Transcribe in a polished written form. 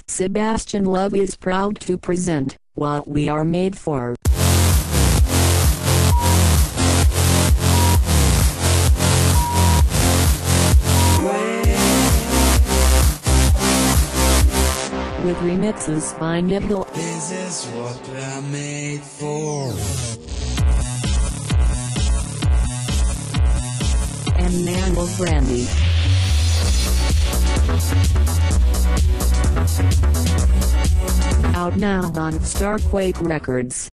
Sebastian Love is proud to present What We Are Made For. With remixes by NiHil. This is what we're made for. And Manuel Grandi. Out now on Starquake Records.